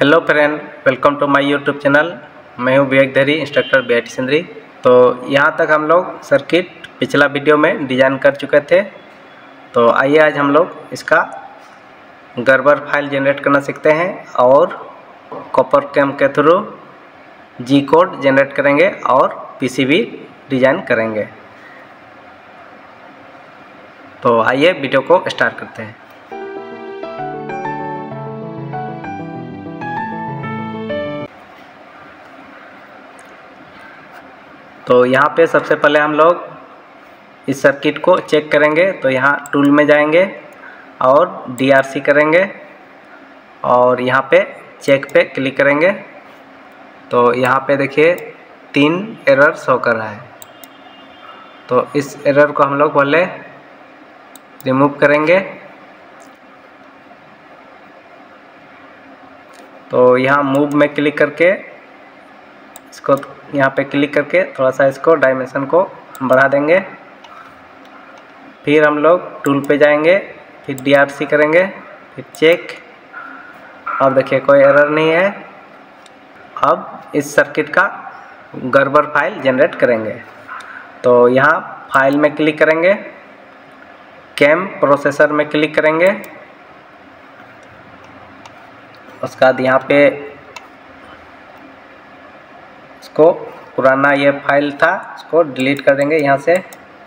Hello friend, welcome to my YouTube channel. मैं हूं विवेक धरी, इंस्ट्रक्टर BIT सिंदरी। तो यहां तक हम लोग सर्किट पिछला वीडियो में डिज़ाइन कर चुके थे। तो आइए आज हम लोग इसका गर्बर फाइल जनरेट करना सीखते हैं और कॉपर कैम के थ्रू जी कोड जनरेट करेंगे और PCB डिज़ाइन करेंगे। तो आइए वीडियो को स्टार्ट करते हैं। तो यहाँ पे सबसे पहले हम लोग इस सर्किट को चेक करेंगे। तो यहाँ टूल में जाएंगे और DRC करेंगे और यहाँ पे चेक पे क्लिक करेंगे। तो यहाँ पे देखिए 3 एरर शो कर रहा है। तो इस एरर को हम लोग पहले रिमूव करेंगे। तो यहाँ मूव में क्लिक करके इसको यहाँ पे क्लिक करके थोड़ा सा इसको डायमेंशन को बढ़ा देंगे। फिर हम लोग टूल पे जाएंगे, फिर DRC करेंगे, फिर चेक। अब देखिए कोई एरर नहीं है। अब इस सर्किट का गर्बर फाइल जनरेट करेंगे। तो यहाँ फाइल में क्लिक करेंगे, कैम प्रोसेसर में क्लिक करेंगे। उसके बाद यहाँ पे इसको पुराना ये फाइल था इसको डिलीट कर देंगे यहाँ से।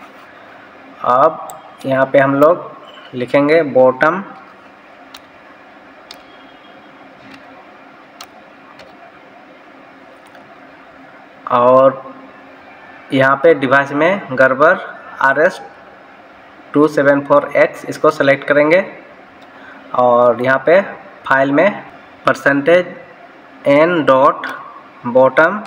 अब यहाँ पे हम लोग लिखेंगे बॉटम और यहाँ पे डिवाइस में गर्बर RS274X इसको सेलेक्ट करेंगे और यहाँ पे फाइल में %n.bottom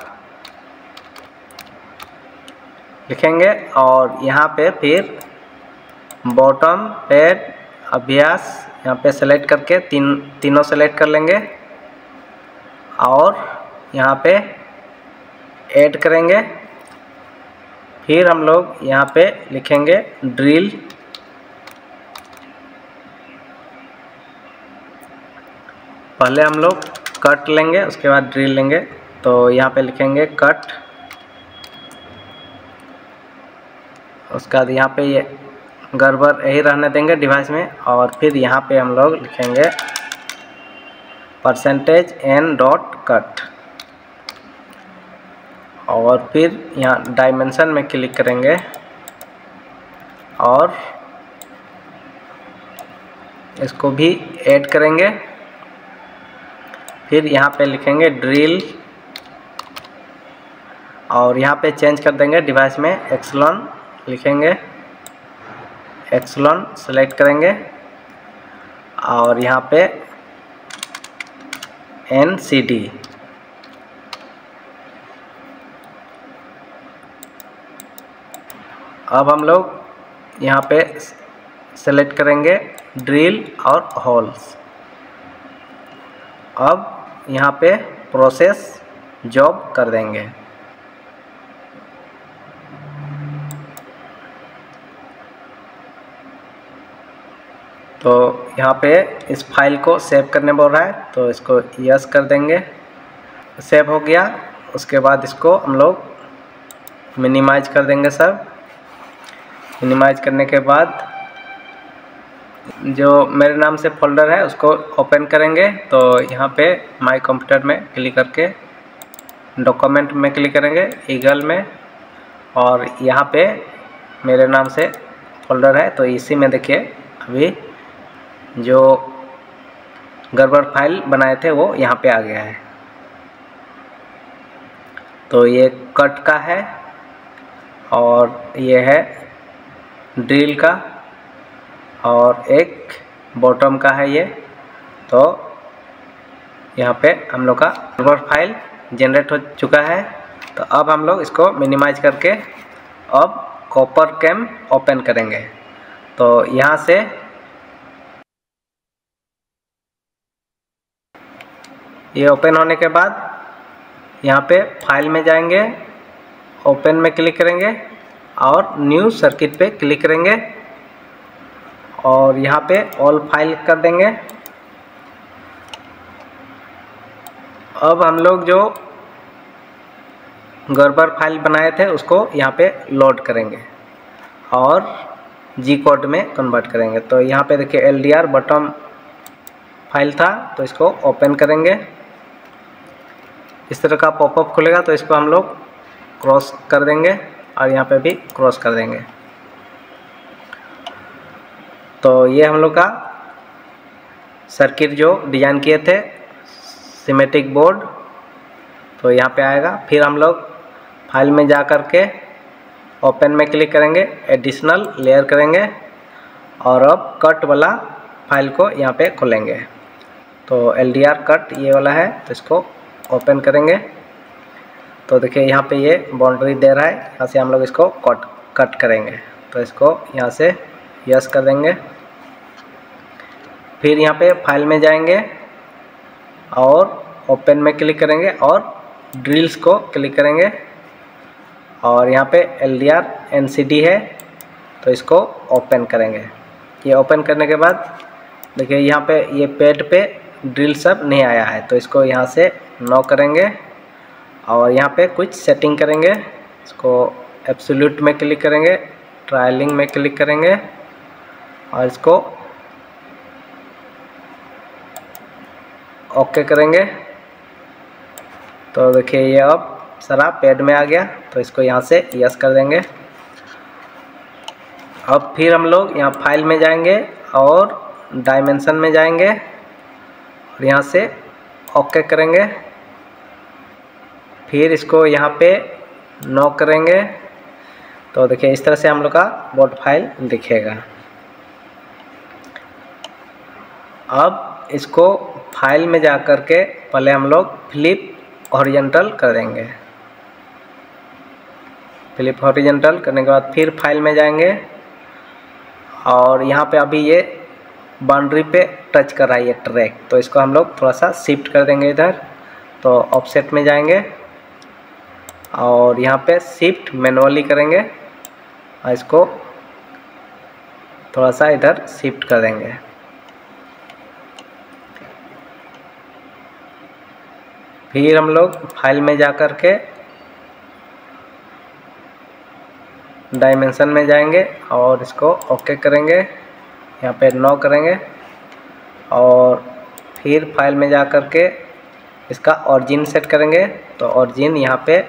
लिखेंगे और यहाँ पे फिर बॉटम पैड अभ्यास यहाँ पे सेलेक्ट करके तीनों सेलेक्ट कर लेंगे और यहाँ पे ऐड करेंगे। फिर हम लोग यहाँ पे लिखेंगे ड्रिल। पहले हम लोग कट लेंगे, उसके बाद ड्रिल लेंगे। तो यहाँ पे लिखेंगे कट। उसके बाद यहाँ पे ये गर्बर यही रहने देंगे डिवाइस में और फिर यहाँ पे हम लोग लिखेंगे %n.cut और फिर यहाँ डायमेंशन में क्लिक करेंगे और इसको भी ऐड करेंगे। फिर यहाँ पे लिखेंगे ड्रिल और यहाँ पे चेंज कर देंगे डिवाइस में एक्सलॉन लिखेंगे, एक्सलॉन सेलेक्ट करेंगे और यहाँ पे NCD। अब हम लोग यहाँ पे सेलेक्ट करेंगे ड्रिल और होल्स। अब यहाँ पे प्रोसेस जॉब कर देंगे। तो यहाँ पे इस फाइल को सेव करने बोल रहा है तो इसको यस कर देंगे। सेव हो गया। उसके बाद इसको हम लोग मिनिमाइज कर देंगे। सब मिनिमाइज करने के बाद जो मेरे नाम से फोल्डर है उसको ओपन करेंगे। तो यहाँ पे माय कंप्यूटर में क्लिक करके डॉक्यूमेंट में क्लिक करेंगे, ईगल में, और यहाँ पे मेरे नाम से फोल्डर है। तो इसी में देखिए अभी जो गर्बर फाइल बनाए थे वो यहाँ पे आ गया है। तो ये कट का है और ये है ड्रिल का और एक बॉटम का है ये। तो यहाँ पे हम लोग का गर्बर फाइल जनरेट हो चुका है। तो अब हम लोग इसको मिनिमाइज करके अब कॉपर कैम ओपन करेंगे। तो यहाँ से ये ओपन होने के बाद यहाँ पे फाइल में जाएंगे, ओपन में क्लिक करेंगे और न्यू सर्किट पे क्लिक करेंगे और यहाँ पे ऑल फाइल कर देंगे। अब हम लोग जो गड़बड़ फाइल बनाए थे उसको यहाँ पे लोड करेंगे और जी कोड में कन्वर्ट करेंगे। तो यहाँ पे देखिए LDR बॉटम फाइल था, तो इसको ओपन करेंगे। इस तरह का पॉपअप खुलेगा, तो इसको हम लोग क्रॉस कर देंगे और यहाँ पे भी क्रॉस कर देंगे। तो ये हम लोग का सर्किट जो डिज़ाइन किए थे सिमेट्रिक बोर्ड, तो यहाँ पे आएगा। फिर हम लोग फाइल में जा कर के ओपन में क्लिक करेंगे, एडिशनल लेयर करेंगे और अब कट वाला फाइल को यहाँ पे खोलेंगे। तो LDR कट ये वाला है, तो इसको ओपन करेंगे। तो देखिए यहाँ पे ये बाउंड्री दे रहा है, यहाँ से हम लोग इसको कट करेंगे। तो इसको यहाँ से यस कर देंगे। फिर यहाँ पे फाइल में जाएंगे और ओपन में क्लिक करेंगे और ड्रिल्स को क्लिक करेंगे और यहाँ पे LDR NCD है, तो इसको ओपन करेंगे। ये ओपन करने के बाद देखिए यहाँ पे ये पैड पे ड्रिल सब नहीं आया है, तो इसको यहाँ से नो करेंगे और यहाँ पे कुछ सेटिंग करेंगे। इसको एब्सोल्यूट में क्लिक करेंगे, ट्रायलिंग में क्लिक करेंगे और इसको ओके करेंगे। तो देखिए ये अब सारा पैड में आ गया, तो इसको यहाँ से यस कर देंगे। अब फिर हम लोग यहाँ फाइल में जाएंगे और डायमेंशन में जाएंगे और यहाँ से ओके करेंगे। फिर इसको यहाँ पे नो करेंगे। तो देखिए इस तरह से हम लोग का बोर्ड फाइल दिखेगा। अब इसको फाइल में जा कर के पहले हम लोग फ्लिप हॉरिजॉन्टल कर देंगे। फ्लिप हॉरिजॉन्टल करने के बाद फिर फाइल में जाएंगे और यहाँ पे अभी ये बाउंड्री पे टच कर रहा है ये ट्रैक, तो इसको हम लोग थोड़ा सा शिफ्ट कर देंगे इधर। तो ऑफसेट में जाएंगे और यहाँ पे शिफ्ट मैनुअली करेंगे और इसको थोड़ा सा इधर शिफ्ट कर देंगे। फिर हम लोग फाइल में जा कर के डायमेंशन में जाएंगे और इसको ओके करेंगे, यहाँ पे नो करेंगे और फिर फाइल में जा कर के इसका ऑरिजिन सेट करेंगे। तो ऑरिजिन यहाँ पे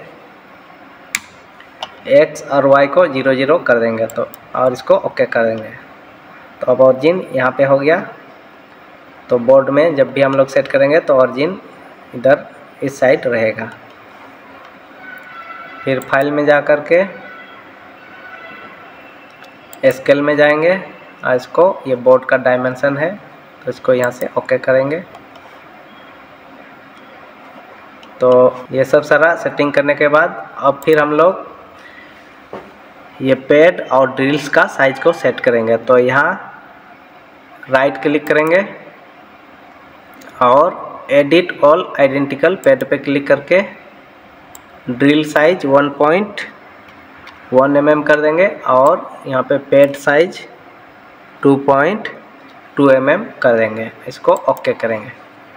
X और Y को 0 0 कर देंगे, तो और इसको ओके कर देंगे। तो अब ऑरिजिन यहाँ पे हो गया। तो बोर्ड में जब भी हम लोग सेट करेंगे तो ऑरिजिन इधर इस साइड रहेगा। फिर फाइल में जा कर के स्केल में जाएंगे और इसको ये बोर्ड का डायमेंशन है, तो इसको यहाँ से ओके करेंगे। तो ये सब सारा सेटिंग करने के बाद अब फिर हम लोग ये पैड और ड्रिल्स का साइज को सेट करेंगे। तो यहाँ राइट क्लिक करेंगे और एडिट ऑल आइडेंटिकल पैड पे क्लिक करके ड्रिल साइज 1.1 mm कर देंगे और यहाँ पे पैड साइज 2.2 mm कर देंगे। इसको ओके करेंगे।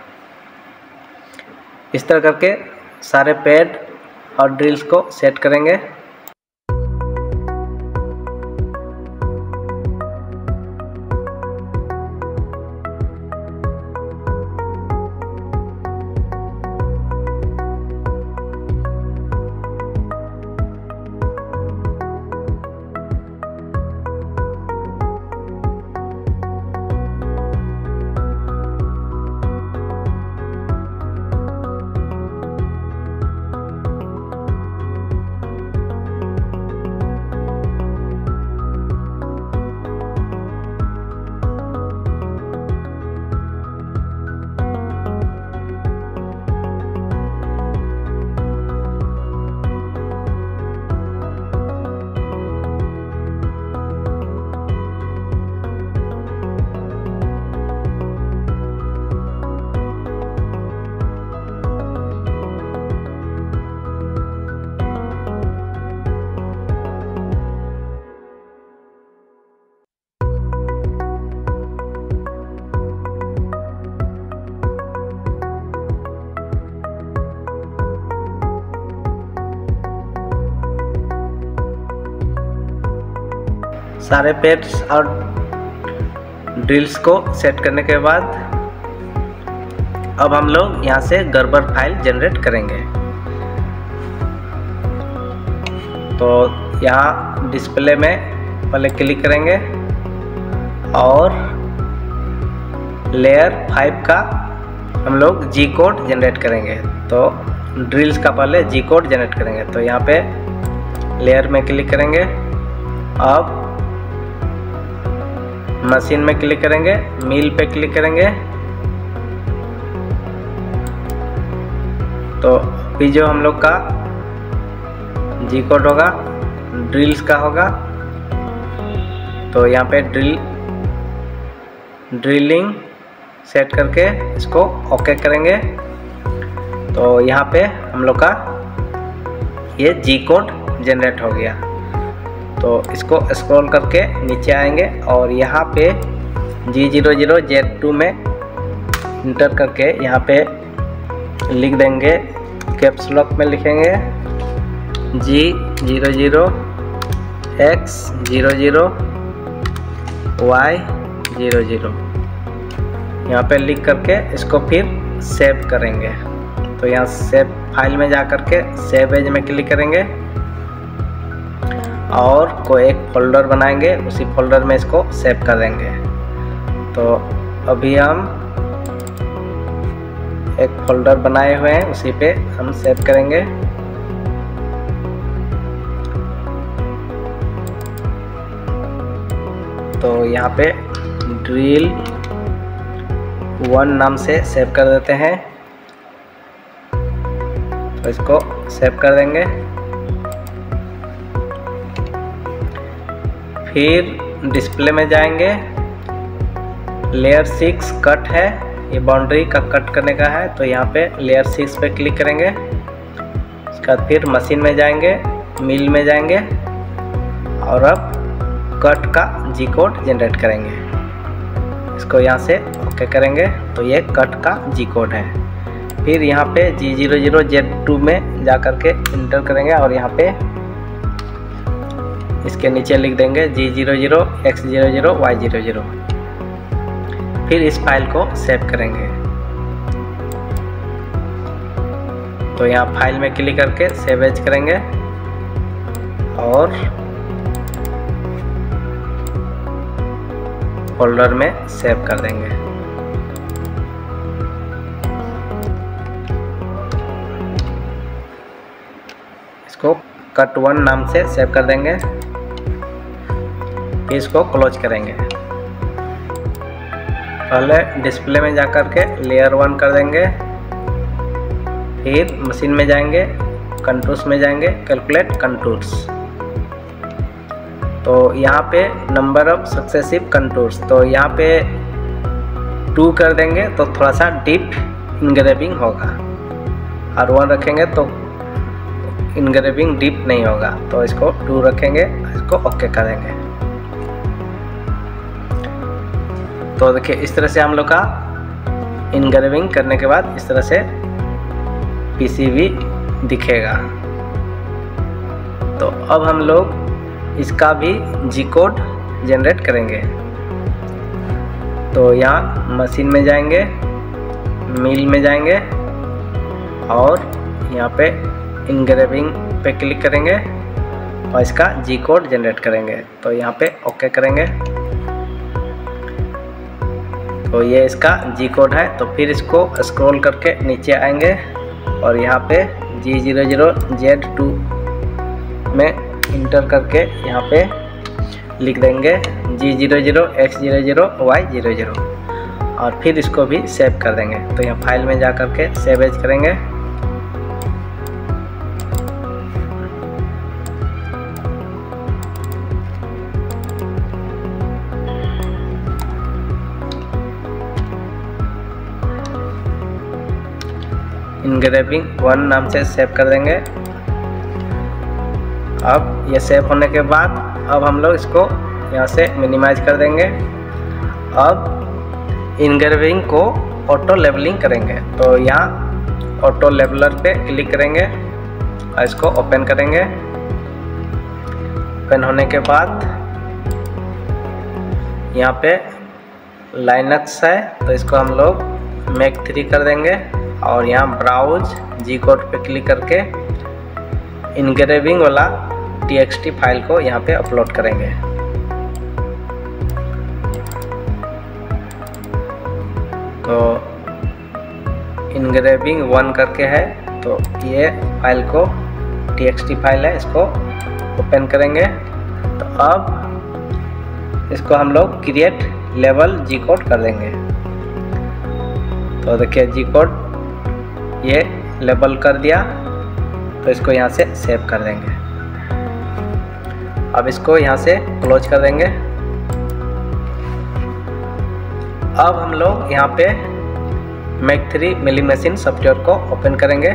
इस तरह करके सारे पैड और ड्रिल्स को सेट करेंगे। सारे पेड्स और ड्रिल्स को सेट करने के बाद अब हम लोग यहाँ से गड़बड़ फाइल जनरेट करेंगे। तो यहाँ डिस्प्ले में पहले क्लिक करेंगे और लेयर 5 का हम लोग जी कोड जनरेट करेंगे। तो ड्रिल्स का पहले जी कोड जनरेट करेंगे। तो यहाँ पे लेयर में क्लिक करेंगे, अब मशीन में क्लिक करेंगे, मिल पे क्लिक करेंगे। तो अभी जो हम लोग का जी कोड होगा ड्रिल्स का होगा, तो यहाँ पे ड्रिलिंग सेट करके इसको ओके करेंगे। तो यहाँ पे हम लोग का ये जी कोड जनरेट हो गया। तो इसको स्क्रॉल करके नीचे आएंगे और यहाँ पे G00Z2 में इंटर करके यहाँ पे लिख देंगे, कैप्स लॉक में लिखेंगे G00 X00 Y00। यहाँ पे लिख करके इसको फिर सेव करेंगे। तो यहाँ सेव फाइल में जा करके सेव एज में क्लिक करेंगे और कोई एक फोल्डर बनाएंगे, उसी फोल्डर में इसको सेव कर देंगे। तो अभी हम एक फोल्डर बनाए हुए हैं, उसी पे हम सेव करेंगे। तो यहाँ पे ड्रिल 1 नाम से सेव कर देते हैं। तो इसको सेव कर देंगे। फिर डिस्प्ले में जाएंगे, लेयर 6 कट है, ये बाउंड्री का कट करने का है। तो यहाँ पे लेयर 6 पे क्लिक करेंगे। उसके बाद फिर मशीन में जाएंगे, मिल में जाएंगे और अब कट का जी कोड जनरेट करेंगे। इसको यहाँ से ओके करेंगे। तो ये कट का जी कोड है। फिर यहाँ पे G00Z2 में जा करके इंटर करेंगे और यहाँ पे इसके नीचे लिख देंगे G00 X00 Y00। फिर इस फाइल को सेव करेंगे। तो यहाँ फाइल में क्लिक करके सेव एज करेंगे और फोल्डर में सेव कर देंगे। इसको कट 1 नाम से सेव कर देंगे। फिर इसको क्लोज करेंगे। पहले डिस्प्ले में जाकर के लेयर 1 कर देंगे। फिर मशीन में जाएंगे, कंटूर्स में जाएंगे, कैलकुलेट कंटूर्स। तो यहाँ पे नंबर ऑफ सक्सेसिव कंटूर्स, तो यहाँ पे 2 कर देंगे तो थोड़ा सा डीप इनग्रेविंग होगा, और 1 रखेंगे तो इनग्रेविंग डीप नहीं होगा। तो इसको 2 रखेंगे, इसको ओके करेंगे। तो देखिए इस तरह से हम लोग का इनग्रेविंग करने के बाद इस तरह से पीसीबी दिखेगा। तो अब हम लोग इसका भी जी कोड जनरेट करेंगे। तो यहाँ मशीन में जाएंगे, मिल में जाएंगे और यहाँ पे इनग्रेविंग पे क्लिक करेंगे और इसका जी कोड जनरेट करेंगे। तो यहाँ पे ओके करेंगे। तो ये इसका जी कोड है। तो फिर इसको स्क्रॉल करके नीचे आएंगे और यहाँ पे G00Z2 में इंटर करके यहाँ पे लिख देंगे G00 X00 Y00 और फिर इसको भी सेव कर देंगे। तो यहाँ फाइल में जा करके सेव एज करेंगे। इनग्रेविंग 1 नाम से सेव कर देंगे। अब ये सेव होने के बाद अब हम लोग इसको यहाँ से मिनिमाइज कर देंगे। अब इनग्रेविंग को ऑटो लेबलिंग करेंगे। तो यहाँ ऑटो लेबलर पे क्लिक करेंगे और इसको ओपन करेंगे। ओपन होने के बाद यहाँ पे लाइनक्स है तो इसको हम लोग मैक 3 कर देंगे और यहाँ ब्राउज जी कोड पे क्लिक करके इनग्रेविंग वाला txt फाइल को यहाँ पे अपलोड करेंगे। तो इनग्रेविंग 1 करके है तो ये फाइल को txt फाइल है, इसको ओपन करेंगे। तो अब इसको हम लोग क्रिएट लेवल जी कोड कर देंगे। तो देखिए जी कोड ये लेबल कर दिया, तो इसको यहाँ से सेव कर देंगे। अब इसको यहाँ से क्लोज कर देंगे। अब हम लोग यहाँ पे मैक 3 मिली मशीन सॉफ्टवेयर को ओपन करेंगे।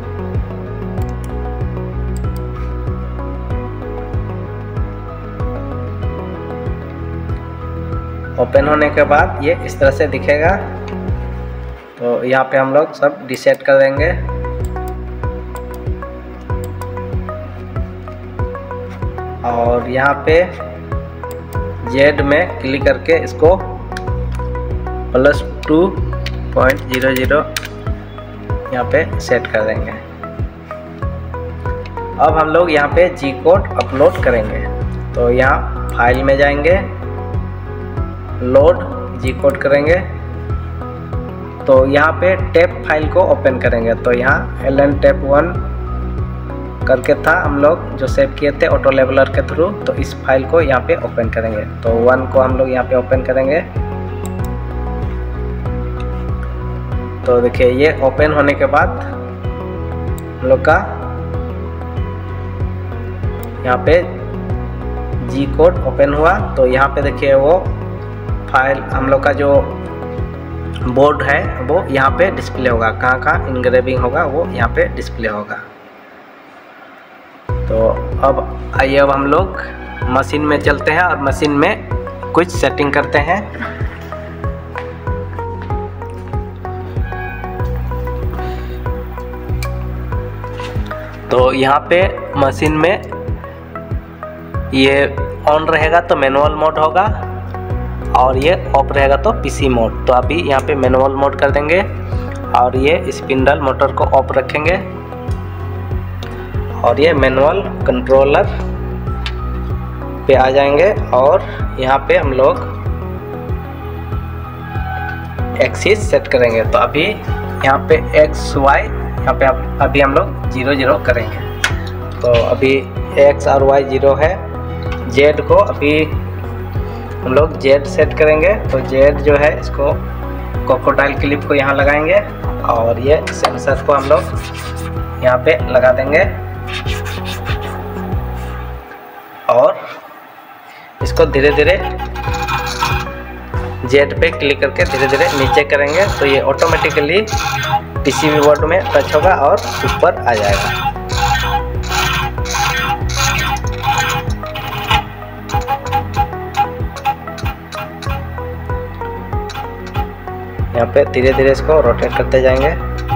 ओपन होने के बाद ये इस तरह से दिखेगा। तो यहाँ पे हम लोग सब डिसेट कर देंगे। और यहाँ पे जेड में क्लिक करके इसको +2.00 यहाँ पे सेट कर देंगे। अब हम लोग यहाँ पे जी कोड अपलोड करेंगे। तो यहाँ फाइल में जाएंगे, लोड जी कोड करेंगे। तो यहाँ पे टेप फाइल को ओपन करेंगे। तो यहाँ lntap1 करके था, हम लोग जो सेव किए थे ऑटो लेवलर के थ्रू। तो इस फाइल को यहाँ पे ओपन करेंगे। तो 1 को हम लोग यहाँ पे ओपन करेंगे। तो देखिए ये ओपन होने के बाद हम लोग का यहाँ पे जी कोड ओपन हुआ। तो यहाँ पे देखिए वो फाइल हम लोग का जो बोर्ड है वो यहाँ पे डिस्प्ले होगा, कहाँ कहाँ इनग्रेविंग होगा वो यहाँ पे डिस्प्ले होगा। तो अब आइए अब हम लोग मशीन में चलते हैं और मशीन में कुछ सेटिंग करते हैं। तो यहाँ पे मशीन में ये ऑन रहेगा तो मैनुअल मोड होगा और ये ऑफ रहेगा तो पीसी मोड। तो अभी यहाँ पे मैनुअल मोड कर देंगे और ये स्पिंडल मोटर को ऑफ रखेंगे और ये मैनुअल कंट्रोलर पे आ जाएंगे। और यहाँ पे हम लोग एक्सिस सेट करेंगे। तो अभी यहाँ पे एक्स वाई यहाँ पे अभी हम लोग 0 करेंगे। तो अभी एक्स और वाई 0 है। जेड को अभी हम लोग जेड सेट करेंगे। तो जेड जो है इसको क्रोकोडाइल क्लिप को यहाँ लगाएंगे और ये सेंसर को हम लोग यहाँ पे लगा देंगे और इसको धीरे धीरे जेड पे क्लिक करके धीरे धीरे नीचे करेंगे। तो ये ऑटोमेटिकली पीसीबी बोर्ड में टच होगा और ऊपर आ जाएगा। यहाँ पे धीरे धीरे इसको रोटेट करते जाएंगे।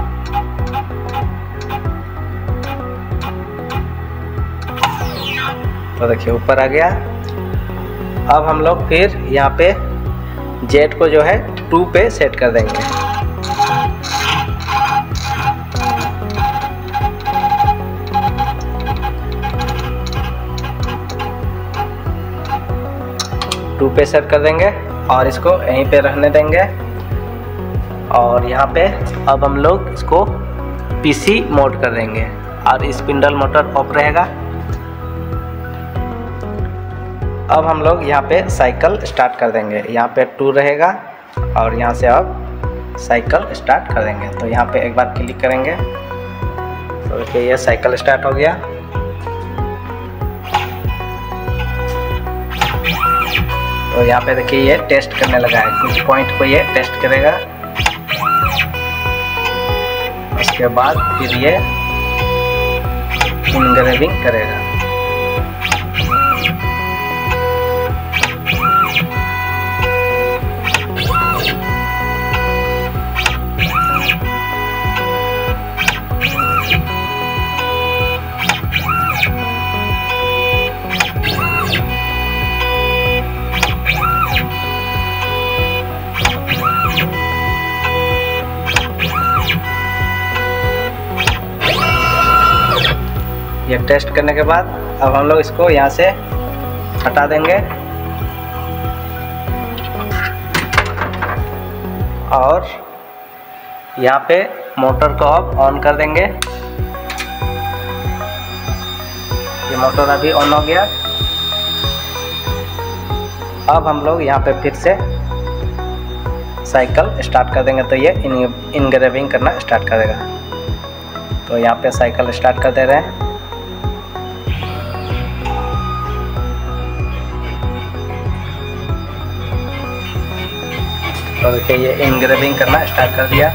तो देखिए ऊपर आ गया। अब हम लोग फिर यहाँ पे जेड को जो है 2 पे सेट कर देंगे। पे सेट कर देंगे और इसको यहीं पे रहने देंगे। और यहाँ पे अब हम लोग इसको पीसी मोड कर देंगे और स्पिंडल मोटर ऑफ रहेगा। अब हम लोग यहाँ पे साइकिल स्टार्ट कर देंगे। यहाँ पे 2 रहेगा और यहाँ से अब साइकिल स्टार्ट कर देंगे। तो यहाँ पे एक बार क्लिक करेंगे तो देखिए ये साइकिल स्टार्ट हो गया। तो यहाँ पे देखिए ये टेस्ट करने लगा है, कुछ पॉइंट को ये टेस्ट करेगा। उसके बाद फिर ये इनग्रेविंग करेगा। ये टेस्ट करने के बाद अब हम लोग इसको यहाँ से हटा देंगे और यहाँ पे मोटर को अब ऑन कर देंगे। ये मोटर अभी ऑन हो गया। अब हम लोग यहाँ पे फिर से साइकिल स्टार्ट कर देंगे तो ये इनग्रेविंग करना स्टार्ट कर देगा। तो यहाँ पे साइकिल स्टार्ट कर दे रहे हैं। तो देखिए ये इनग्रेविंग करना स्टार्ट कर दिया।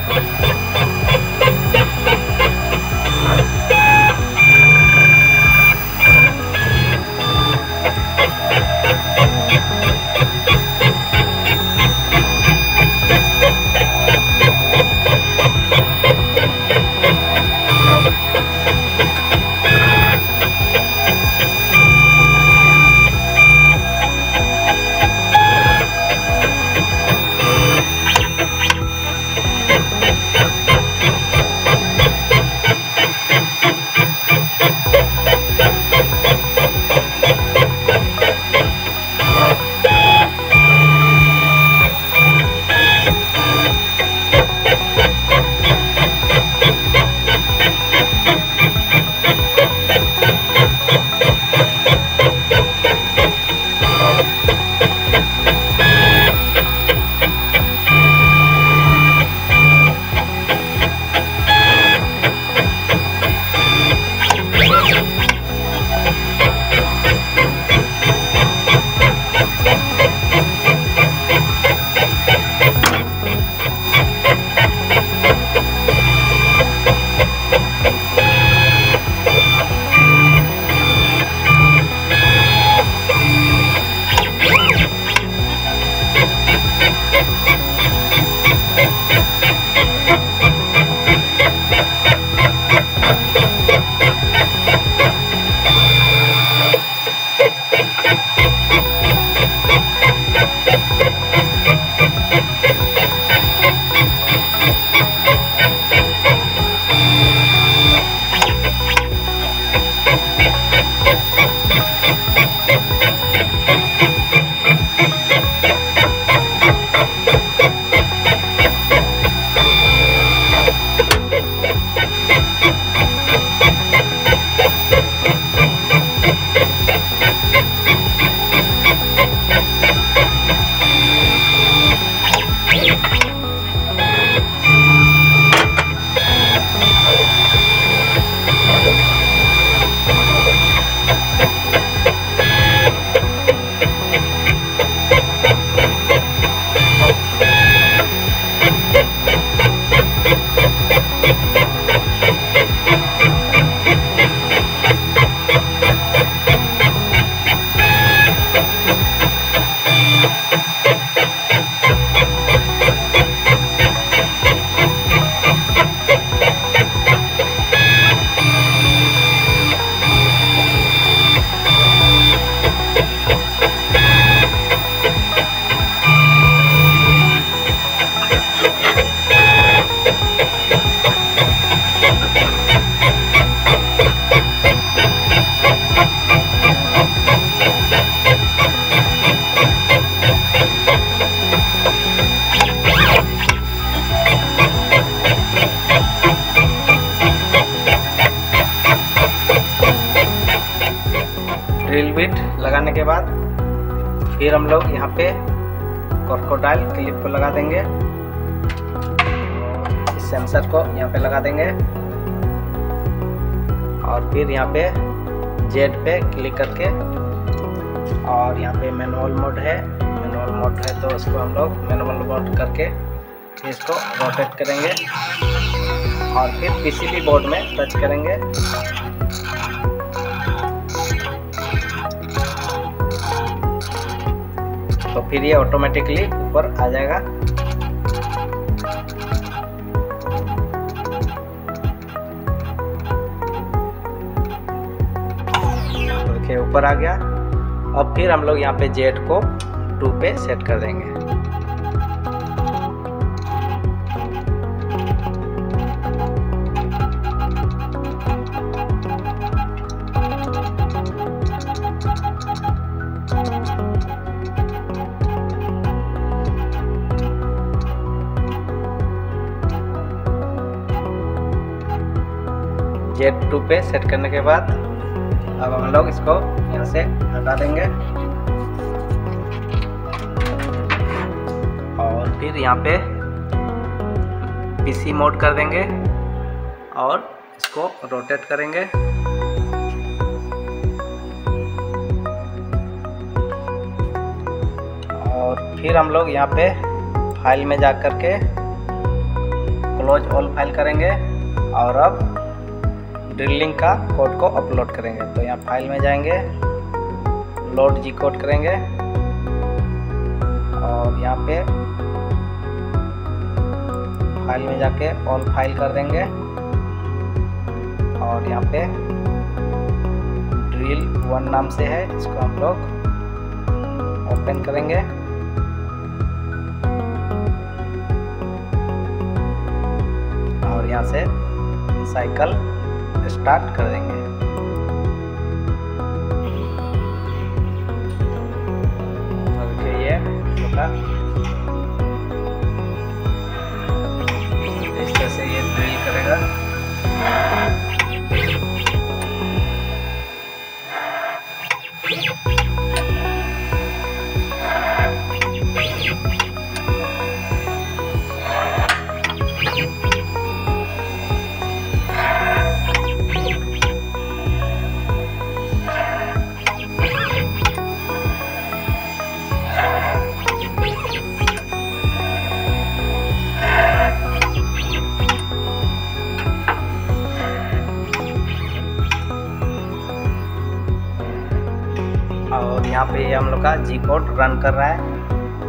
ड्रिल बिट लगाने के बाद फिर हम लोग यहाँ पे क्रोकोडाइल क्लिप को लगा देंगे। इस सेंसर को यहाँ पे लगा देंगे और फिर यहाँ पे जेड पे क्लिक करके और यहाँ पे मैनुअल मोड है तो उसको हम लोग मैनुअल मोड करके इसको रोटेट करेंगे और फिर पीसीबी बोर्ड में टच करेंगे। तो फिर ये ऑटोमेटिकली ऊपर आ जाएगा। देखिए ऊपर आ गया। अब फिर हम लोग यहाँ पे जेट को 2 पे सेट कर देंगे। Z2 पे सेट करने के बाद अब हम लोग इसको यहाँ से हटा देंगे और फिर यहाँ पे PC मोड कर देंगे और इसको रोटेट करेंगे। और फिर हम लोग यहाँ पे फाइल में जा कर के क्लोज ऑल फाइल करेंगे और अब ड्रिलिंग का कोड को अपलोड करेंगे। तो यहाँ फाइल में जाएंगे, लोड जी कोड करेंगे और यहाँ पे फाइल में जाके ऑल फाइल कर देंगे और यहाँ पे ड्रिल 1 नाम से है, इसको हम लोग ओपन करेंगे और यहाँ से साइकिल स्टार्ट कर देंगे। देखिए ये इस तरह से ये ड्रिल करेगा। और यहाँ पे हम लोग का जी कोड रन कर रहा है।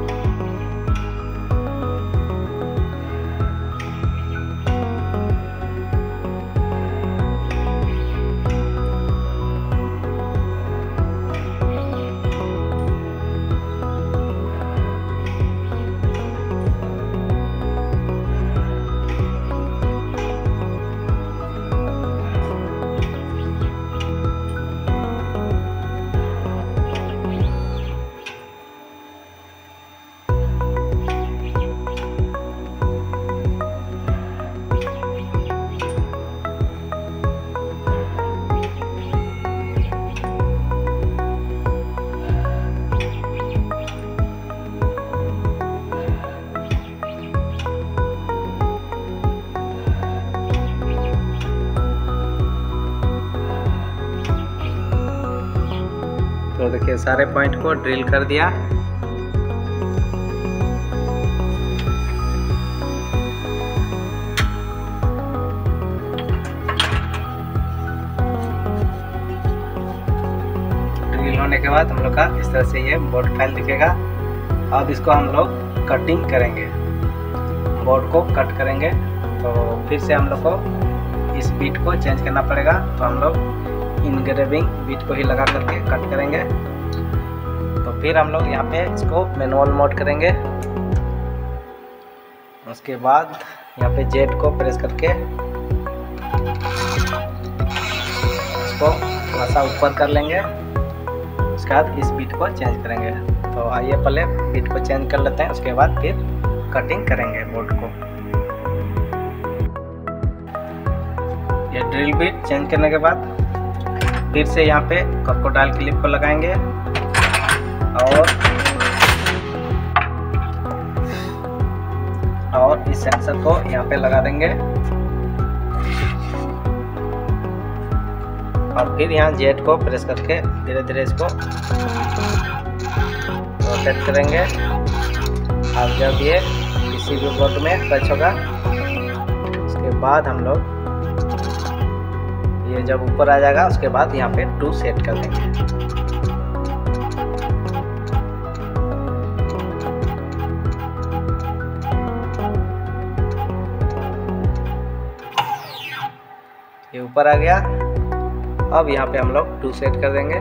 तो देखिए सारे पॉइंट को ड्रिल कर दिया। ड्रिल होने के बाद हम लोग का इस तरह से ये बोर्ड फाइल दिखेगा। अब इसको हम लोग कटिंग करेंगे, बोर्ड को कट करेंगे। तो फिर से हम लोग को इस बीट को चेंज करना पड़ेगा। तो हम लोग इनग्रेविंग बीट को ही लगा करके कट करेंगे। तो फिर हम लोग यहाँ पे इसको मैनुअल मोड करेंगे। उसके बाद यहाँ पे जेड को प्रेस करके इसको थोड़ा सा ऊपर कर लेंगे। उसके बाद इस बीट को चेंज करेंगे। तो आइए पहले बीट को चेंज कर लेते हैं, उसके बाद फिर कटिंग करेंगे बोर्ड को। ये ड्रिल बीट चेंज करने के बाद फिर से यहाँ पे क्रोकोडाइल क्लिप को लगाएंगे और इस सेंसर को यहाँ पे लगा देंगे और फिर यहाँ जेट को प्रेस करके धीरे धीरे इसको रोटेट करेंगे। और जब ये किसी भी बोर्ड में टच होगा उसके बाद हम लोग ये जब ऊपर आ जाएगा उसके बाद यहाँ पे 2 सेट कर देंगे। ये ऊपर आ गया। अब यहाँ पे हम लोग 2 सेट कर देंगे।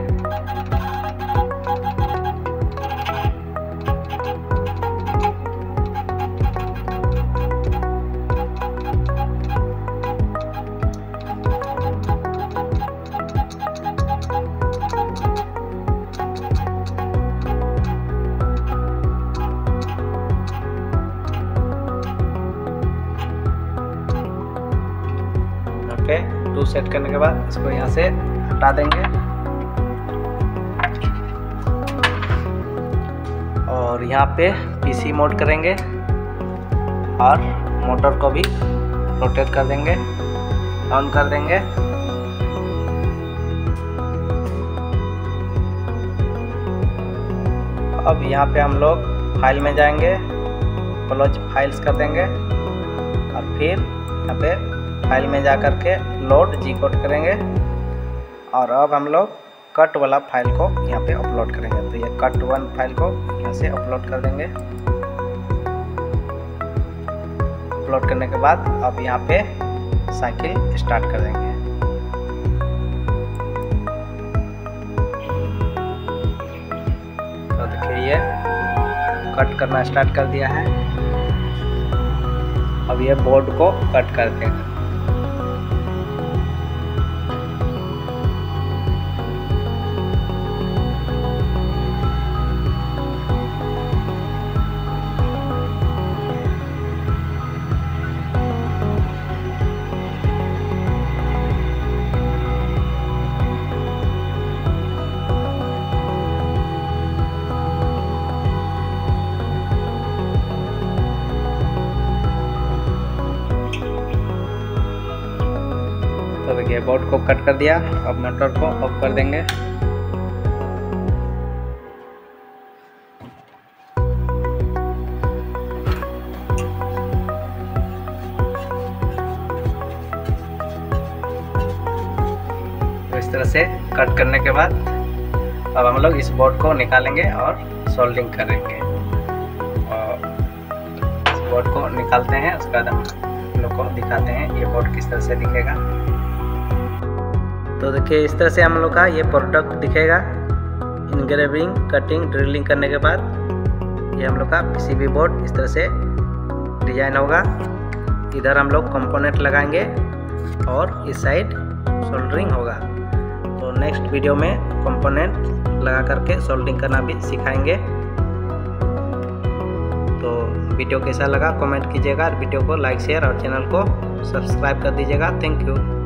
पे 2 सेट करने के बाद इसको यहाँ से हटा देंगे और यहाँ पे पीसी मोड करेंगे और मोटर को भी रोटेट कर देंगे, ऑन कर देंगे। अब यहाँ पे हम लोग फाइल में जाएंगे, क्लोज फाइल्स कर देंगे और फिर यहाँ पे फाइल में जा कर के लोड जी कोड करेंगे और अब हम लोग कट वाला फाइल को यहाँ पे अपलोड करेंगे। तो ये कट 1 फाइल को यहाँ से अपलोड कर देंगे। अपलोड करने के बाद अब यहाँ पे साइकिल स्टार्ट कर देंगे। तो देखिए ये कट करना स्टार्ट कर दिया है। अब ये बोर्ड को कट कर देंगे। तो देखिए बोर्ड को कट कर दिया। अब मोटर को ऑफ कर देंगे। तो इस तरह से कट करने के बाद अब हम लोग इस बोर्ड को निकालेंगे और सोल्डिंग करेंगे। और इस बोर्ड को निकालते हैं, उसके बाद हम लोग को दिखाते हैं ये बोर्ड किस तरह से दिखेगा। तो देखिए इस तरह से हम लोग का ये प्रोडक्ट दिखेगा। इंग्रेविंग, कटिंग, ड्रिलिंग करने के बाद ये हम लोग का पीसीबी बोर्ड इस तरह से डिजाइन होगा। इधर हम लोग कंपोनेंट लगाएंगे और इस साइड सोल्डरिंग होगा। तो नेक्स्ट वीडियो में कंपोनेंट लगा करके सोल्डरिंग करना भी सिखाएंगे। तो वीडियो कैसा लगा कमेंट कीजिएगा, वीडियो को लाइक शेयर और चैनल को सब्सक्राइब कर दीजिएगा। Thank you.